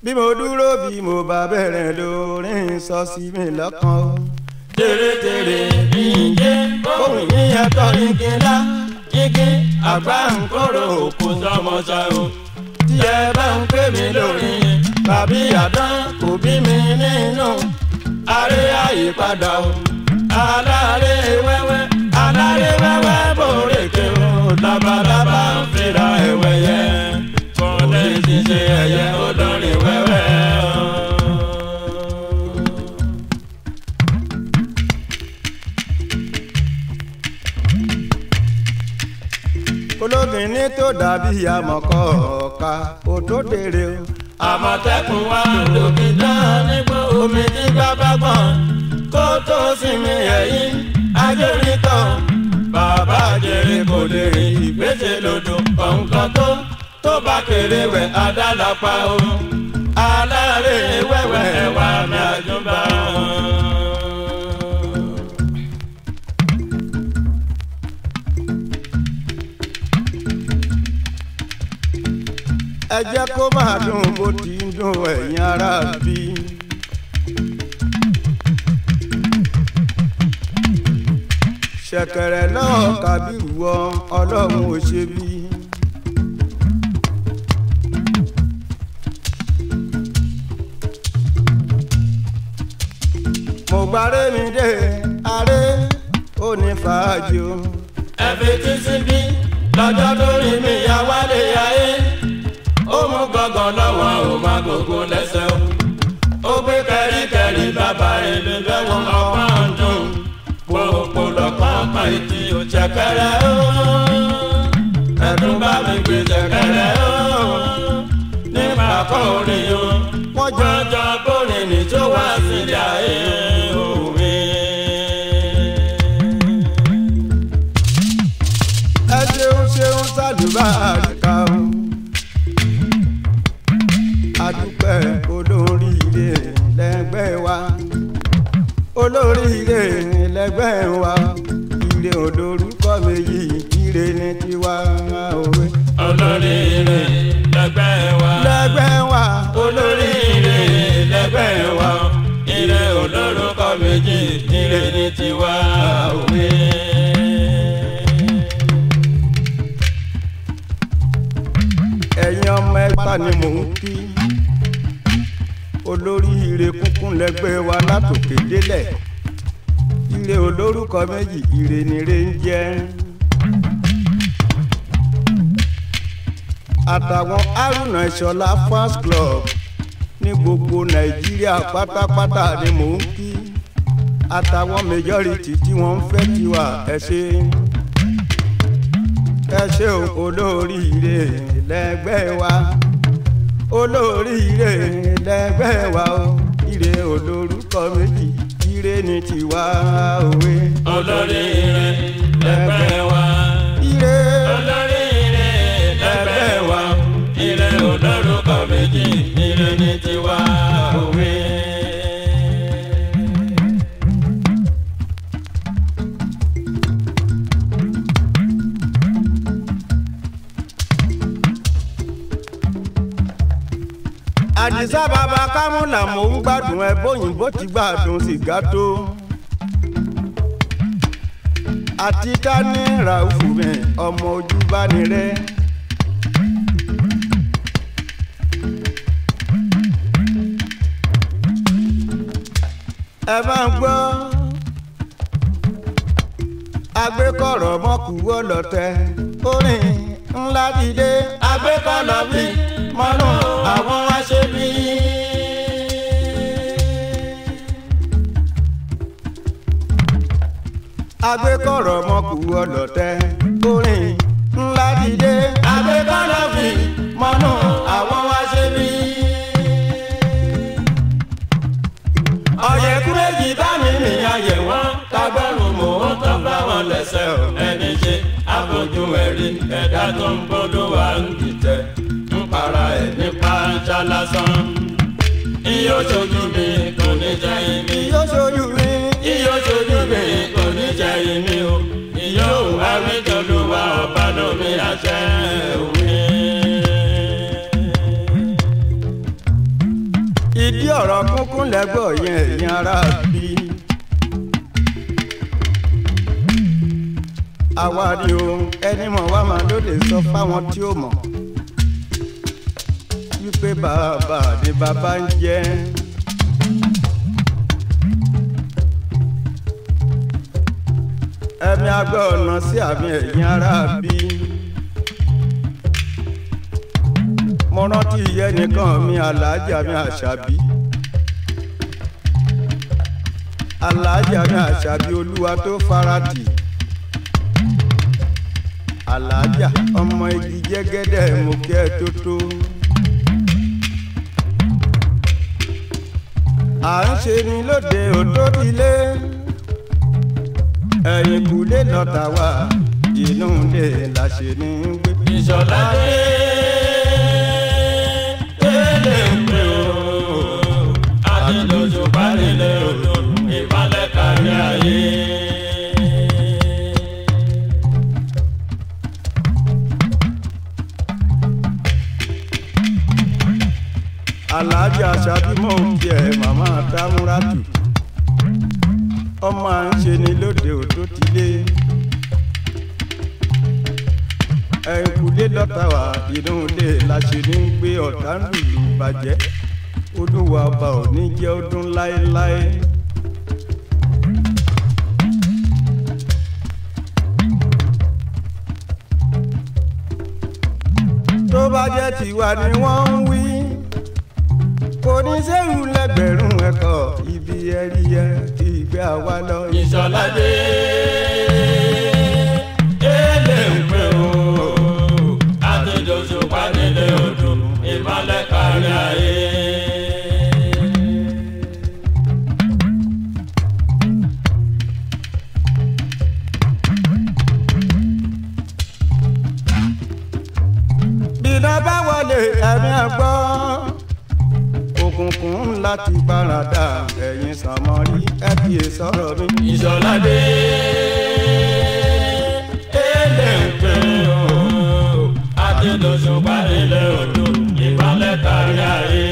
bí mo dúró bí mo bá bẹ̀rẹ̀ lórin sọ sí mi lọ́kàn o. tèrètèrè ìyè ohun yíyan tọrin kíńdá igi àgbà ń kóró òkú sọmọṣà o. tí ẹ bá ń pè mí lórí tàbí àdán kò bí mi nínú àárẹ̀ àyípadà o. alárè wẹ́wẹ́ bòrèké o. labalábá ń fira ẹ̀wẹ̀ yẹ kọ́lé ti ṣe ẹ̀yẹ olórin wẹ́wẹ́ o. olóbìnrin tó dàbí amọ̀kọ́ ọ̀ka kò tó dèrè o. àmọ̀tẹ́kùn wa lòdì dán nígbó omi tí bàbá gbọ̀n kó tó sinmi ẹ̀yìn ajórítọ̀ bàbá jèrè kò lè rìn ìgbésẹ̀ lòdò kọ̀ǹkan tó bá kéré wẹ̀ adálàpá o. alárè wẹ́wẹ́ wà mí àjùbà. ẹ jẹ́ kó máa dùn bó ti ń dùn ẹ̀yin ará bí. ṣẹ̀kẹ̀rẹ̀ náà kábírù wọ ọlọ́run ò ṣe bí. mo gbáré mi dé aré ó ní fàájì o. ẹ fi tí síbí lọ́jọ́ lórí mi yá wálé ayé ó mú gbọ̀ngàn lọ́wọ́ ó má gbogbo lẹ́sẹ̀ o. ó gbé kẹ́ríkẹ́rí bàbá ìlú lọ́wọ́ ọgbọ́n dùn pòpò lọ́kàn pa ìtì òṣèkẹ́rẹ́ o. ẹ̀dùn bá mi gbé ṣẹ̀kẹ́rẹ́ o. nípa kọrin o wọ́n jọjọ kórìn ní tó wá sílẹ̀ ayé òwe. ẹ ṣeun sálùbáríkà o. adúpẹ́ olóríire lẹ́gbẹ́ wa olóríire lẹ́gbẹ́ wa ire olórúkọ méjì ire ní tiwa òwe. olóríire lẹ́gbẹ́ wa olóríire lẹ́gbẹ́ wa ire olórúkọ méjì ire ní tiwa òwe. ẹ̀yin ọmọ ẹgbà ni mò ń kí olóríire kúnkún lẹ́gbẹ́ wa látòkè délẹ̀ ire olórúkọ méjì ire nire ń jẹ́. àtàwọn Haruna Ìṣọ̀lá fans club ní gbogbo Nàìjíríà pátápátá ni mò ń kí àtàwọn majority tí wọ́n ń fẹ́ tiwa ẹ ṣé olóríire lẹ́gbẹ́ wa olóríire lẹ́gbẹ́ wa o ire olórúkọ méjì ire ní tiwa òwe. olóríire lẹ́gbẹ́ wa ire olóríire lẹ́gbẹ́ wa ire olórúkọ méjì ire ní tiwa òwe. àdìsá bàbá kámúlà mò ń gbádùn ẹ bóyìnbó ti gbádùn sìgá tó. àti dání ràùfù mi ọmọ ojú bá ní rẹ. ẹ máa ń gbọ́ agbẹ́kọ̀rọ̀ mọ́kùwọ́ lọ́tẹ̀ orin ńlá dìde agbẹ́kọ̀lọ́ bí mọ́nú àwọn aṣẹ́bí. agbẹ́kọ̀rọ̀ mọ́kùwọ́ lọ́tẹ̀ orin ńlá dìde agbẹ́kọ̀lọ́ bí mọ́nú àwọn aṣẹ́bí. ọ̀yẹ̀kúrẹ́jì bá mi nìyàn yẹ̀ wọ́n tágbọ́rùn mò ń tọ́ bá wọn lẹ́sẹ̀ ò ẹni ṣe àfojú ẹ̀rí ẹ̀dá tó ń bọ́dọ̀ wà ń dìtẹ̀ ń para ẹ̀ nípa ṣá lásán. iyó ṣojú mi kò ní jẹ́ ìmí. yóò ṣojú mi. iyó ṣojú mi kò ní jẹ́ ìmí o. iyó àwítọ́lùwà ọ̀bá lómi àṣẹ òwe. ìdí ọ̀rọ̀ kúnkún lẹ́gbọ̀ yẹn ẹ̀yin ará bí. àwa ni o ẹni mọ̀ wá máa ló lè sọ fáwọn tí ó mọ̀ wípé bàbá ni bàbá ń jẹ́. ẹ̀mí agbẹ́ ọ̀nà sí àmì ẹ̀yin ará bí. mo rántí iye nìkan mi aláàjà mi àṣàbí. aláàjà mi àṣàbí olúwa tó farati. aláàjà ọmọ igi jẹ́gẹ́dẹ́ mo kí ẹ tó tó. à ń ṣe ni lóde òtó tilé. ẹ̀yìn kùlé lọ́tà wá inú ilé la ṣe ní gbé. Ìṣọ̀lá dé délé ń pè ó àti lójú parílẹ̀ odò ìbálẹ̀ kárí ayé. aláàjà ṣàbímọ kí ẹ màmá dámúrátù ọmọ à ń ṣe ni lóde òtó tilé. ẹ̀kúlé lọ́tà wá inú ilé la ṣe ní gbé ọ̀tá ń lùlù bàjẹ́ olúwa ọba ò ní jẹ́ ọdún láéláé. tó bá jẹ́ tiwa ni wọ́n ń wí kò ní sẹ́rù lẹ́gbẹ̀rún ẹ̀kọ́ ibi ẹ̀rí ẹ̀ tí ìgbé àwa lọ. Ìṣọ̀lá dé délé ń pè ó àti lójú parílẹ̀ odò ìbálẹ̀ kárí ayé. bìnà bá wọlé ẹ̀mí àgbọ̀ òkùnkùn láti báradà ẹ̀yin sàmọ́rí ẹ fi sọ̀rọ̀ mi. Ìṣọ̀lá dé délé ń pè ó àti lójú parílẹ̀ odò ìbálẹ̀ kárí ayé.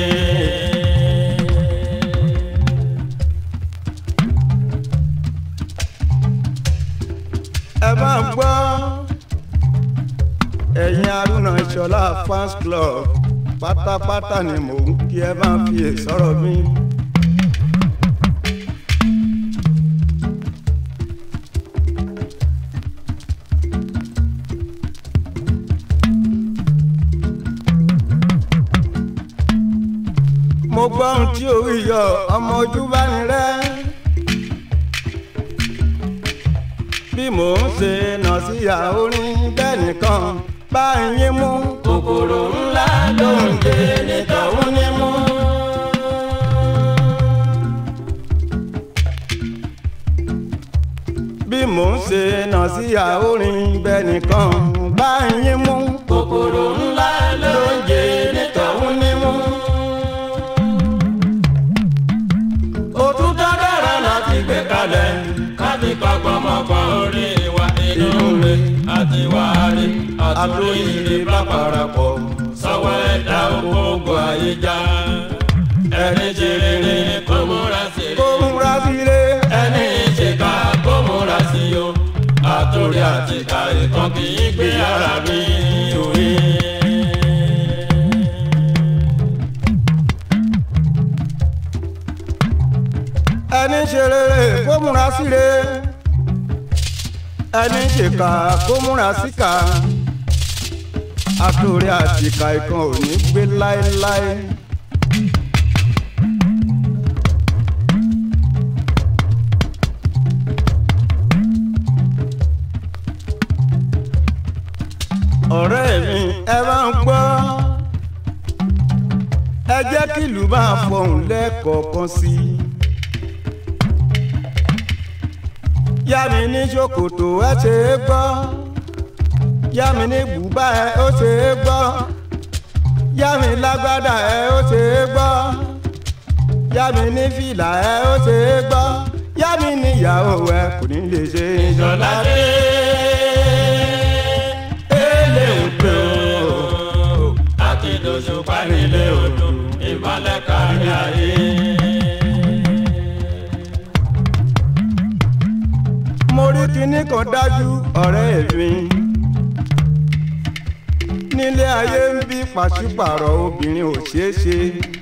ẹ máa gbọ́ ẹ̀yin Arúnà Ìṣọ̀lá fans club pátápátá ni mò ń kí ẹ máa fi sọ̀rọ̀ mi. mo gbọ́ ohun tí orí yọ ọmọ ojú bá ní rẹ́. bí mò ń ṣe nà sí àorin bẹ́ẹ̀ nìkan bá yín mú. kòkòrò ńlá ló ń gbé nítòun ní mú. bí mò ń ṣe nà sí àorin bẹ́ẹ̀ nìkan bá yín mú. kòkòrò ńlá ló ń gbé nítòun ní mú. òtútọ́ dára láti gbé kalẹ̀ káti kọ́kọ́ mọ́kàn orí wa inú rẹ̀ àti wàhálì àtúnyìnrì bá parapọ̀ sọ́wọ́ ẹ̀dá ògbógun àyíjà. ẹni ṣe rere kó múra sí i. kó múra sí i. ẹni ṣèkà kó múra sí i o. àtòrí àtìkà ìkan kì í gbé ara mi òye. ẹni ṣe rere kó múra sí re ẹni ṣèkà kó múra síkà àtòrí àtìkà ìkan ò ní gbé láéláé. ọ̀rẹ́ mi ẹ máa ń gbọ́ ẹ jẹ́ kí ìlú máa fọhùn lẹ́ẹ̀kọ̀ọ̀kan sí i. yá mi ní ṣòkòtò ẹ ṣe é gbọ́ yá mi ní bùbá ẹ ó ṣe é gbọ́ yá mi lágbádá ẹ ó ṣe é gbọ́ yá mi ní fìlà ẹ ó ṣe é gbọ́ yá mi ní ìyàwó ẹ kò ní lè ṣe. Ìṣọ̀lá dé délé ń pè ó àti lójú parílẹ̀ odò ìbálẹ̀ kárí ayé. kinní kan dájú ọ̀rẹ́ mi nílé ayé ń bí pàṣípàrọ̀ obìnrin ò ṣeé ṣe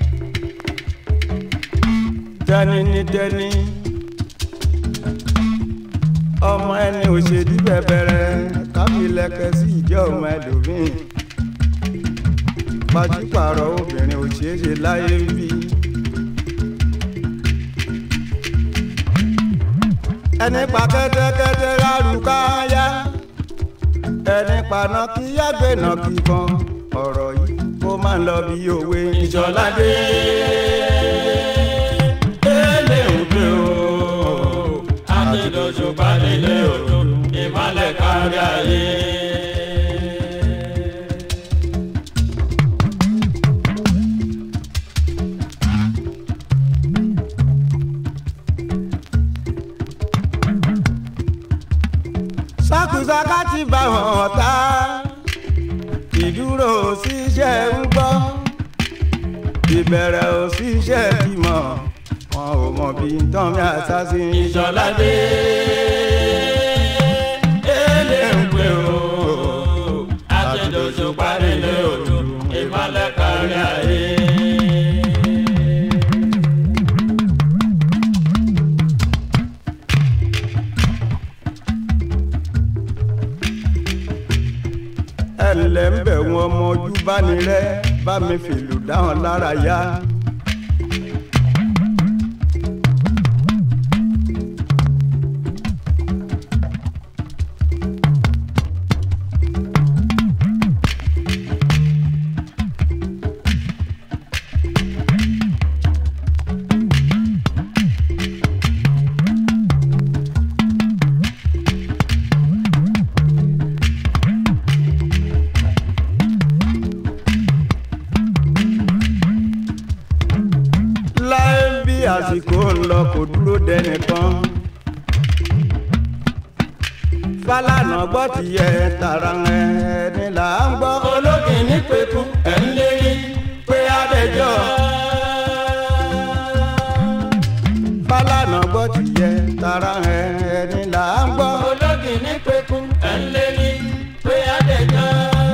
tẹni ní tẹni ọmọ ẹni ò ṣe dí bẹ̀bẹ̀rẹ̀ káfílẹ̀kẹ̀ sí ìdí ọmọ ẹlòmíì pàṣípàrọ̀ obìnrin ò ṣeé ṣe láyé ń bí. ẹni pa kẹ́tẹ́kẹ́tẹ́ rárúkáyá ẹni pa nọkíyá gbé nọkí kan ọ̀rọ̀ yìí kó má lọ bí òwe. Ìjọládé lè ń gbé o àti lóṣùpá nílé odò ìmọ̀lẹ̀ kárí ayé. sákùsáká ti bá wọn ọ̀tá ìdúró òṣìṣẹ́ ń gbọ́ ìbẹ̀rẹ̀ òṣìṣẹ́ ti mọ̀ wọn ò mọ̀ bí tán mi àṣàṣì. Ìjọládé lè ń gbé o àti lóṣùpá nílé odò ìmọ̀lẹ̀ kárí ayé. ẹlẹ́ ń bẹ̀ wọn ọmọ ojú bá ní rẹ́ bá mi fìlù dáhùn lára yá. àsìkò ń lọ kò dúró dẹnìkan Fálànà gbọ́ ti yẹ tara ẹni là ń gbọ́. olókì ní pẹ̀kú ẹ̀ ń lérí pé adẹjọ́. Fálànà gbọ́ ti yẹ tara ẹni là ń gbọ́. olókì ní pẹ̀kú ẹ̀ ń lérí pé adẹjọ́.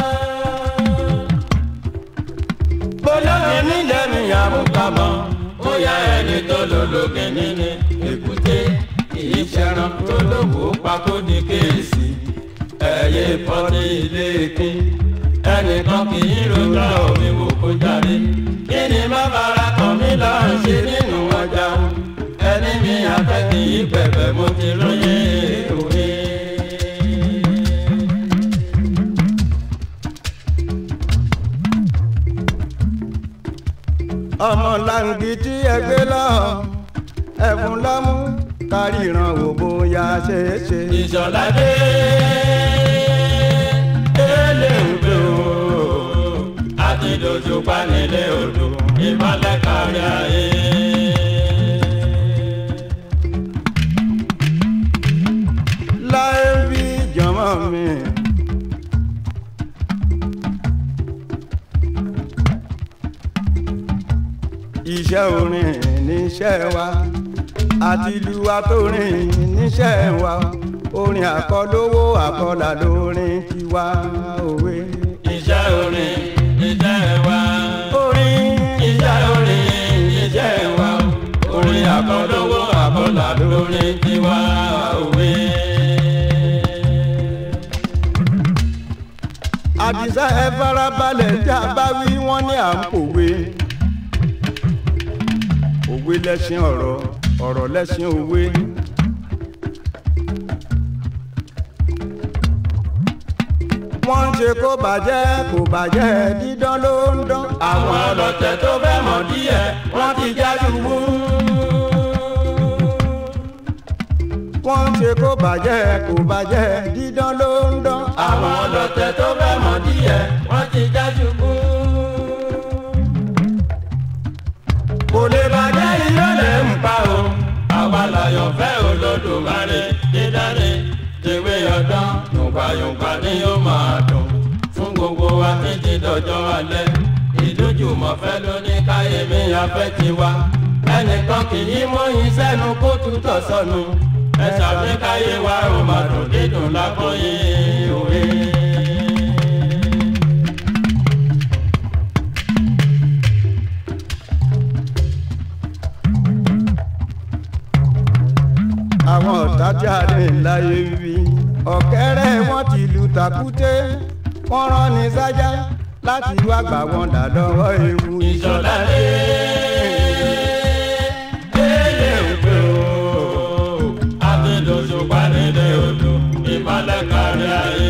olókì nílẹ̀ mi àmúkamọ́ bóyá ẹni tó lólógin nínú èkúté kìí ṣẹran tó lówó pakó ní kéèsì ẹ̀yẹ pọ́tí ilé kín ẹnìkan kìí rojọ́ omi wò kó jáde kí ni má bàrà kàn mí lọ ṣe nínú ọjà ẹni mi àfẹ́ kìí bẹ̀bẹ̀ mo ti lóye òwe. ọmọ làǹgì tí ẹ gbé lọ ẹ̀fún lọ́mú kárí ìran wò bóyá ṣe é ṣe. Ìṣọ̀ládé lè ń gbé o àti dojú pa nílé odò ìmọ̀lẹ̀ kárí ayé. láì bí jọmọ mi. iṣẹ́ orin níṣẹ́ wa àti ìlú wa tó rìn níṣẹ́ wa orin àkọlówó àkọlà lórin tiwa òwe. iṣẹ́ orin níṣẹ́ wa orin iṣẹ́ orin níṣẹ́ wa orin àkọlówó àkọlà lórin tiwa òwe. àdìsá ẹ farabalẹ̀ tí a bá wí wọ́n ní à ń pòwe. òwe lẹ́ṣin ọ̀rọ̀ ọ̀rọ̀ lẹ́ṣin òwe. wọ́n ń ṣe kó bàjẹ́ dídán ló ń dán. àwọn ọlọ̀tẹ̀ tó fẹ́ mọ̀ díẹ̀ wọ́n ti já ṣubú. wọ́n ń ṣe kó bàjẹ́ dídán ló ń dán. àwọn ọlọ̀tẹ̀ tó fẹ́ mọ̀ díẹ̀ wọ́n ti já ṣubú. kò lè bàjẹ́ iná lè ń pa o àwa làyàn fẹ́ Olódùmarè dídáre tèwé ọdán yùngbàyùngbà ni yóò máa dùn fún gbogbo wa títí dọjọ́ alẹ́ ìdójúmọ̀fẹ́ ló ní káyé mi afẹ́ tiwa ẹnìkan kì í mọ́yìn sẹ́nu kó tútọ̀ sọnù ẹ ṣàfikàyé wa ó máa dùn dídùn lápòyìn òwe. àwọn ọ̀tá jáde láyé wí ọ̀kẹ́rẹ́ wọn ti lu tàkúté wọ́n rán ní sájà láti wá gbà wọ́n dà lọ́wọ́ ewu. ìṣọ̀lá lé lé òpè o àtẹ̀lóṣù pàdé odò ìmọ̀lẹ̀ kárí ayé.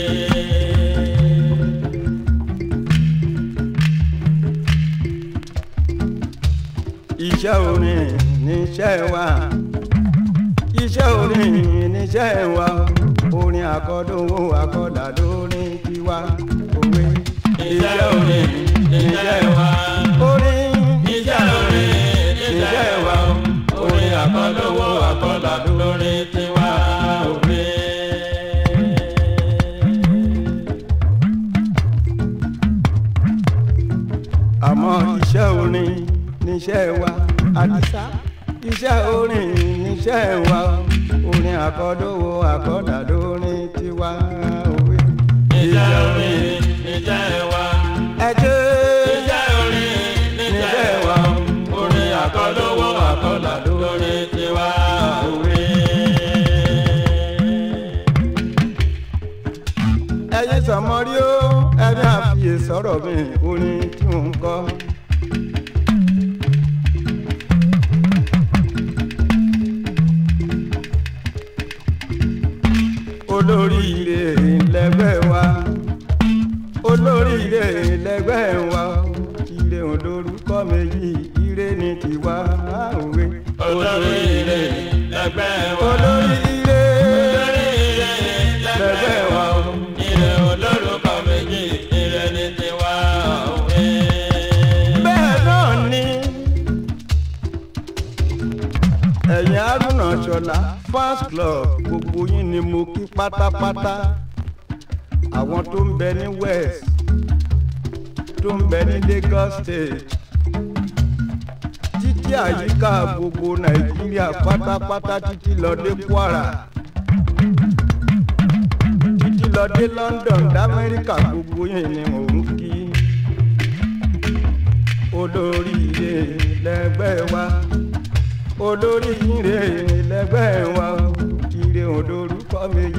iṣẹ́ orin níṣẹ́ wa iṣẹ́ orin níṣẹ́ wa orin àkọ́dọ̀wọ́ àkọ́dà lórin tiwa òwe. iṣẹ́ orin níṣẹ́ wa orin iṣẹ́ orin níṣẹ́ wa orin àkọ́dọ̀wọ́ àkọ́dà lórin tiwa òwe. àmọ́ iṣẹ́ orin níṣẹ́ wa àdìsá iṣẹ́ orin níṣẹ́ wa orin àkọ́dọ̀wọ́ àkọ́dà lórin tiwa òwe. iṣẹ́ orin níṣẹ́ wa ẹjẹ́ iṣẹ́ orin níṣẹ́ wa orin àkọ́dọ̀wọ́ àkọ́dà lórin tiwa òwe. ẹyin sọmọrí ó ẹni àfiyè sọ̀rọ̀ mi orin tí mò ń kọ. olóríire lẹ́gbẹ́ wa olóríire lẹ́gbẹ́ wa ire olórúkọ méjì ire ní tiwa òwe. olóríire lẹ́gbẹ́ wa olóríire lẹ́gbẹ́ wa ire olórúkọ méjì ire ní tiwa òwe. bẹ́ẹ̀ náà ni ẹ̀yin Haruna Ṣọlá fans club gbogbo yín ni mo kí pátápátá àwọn tó ń bẹ ní west tó ń bẹ ní Lagos state títí àyíká gbogbo Nàìjíríà pátápátá títí lọ dé Kwara títí lọ dé London d'Amẹ́ríkà gbogbo yín ni mò ń kí. olóríire lẹ́gbẹ́ wa olóríire lẹ́gbẹ́ wa ire olórúkọ méjì.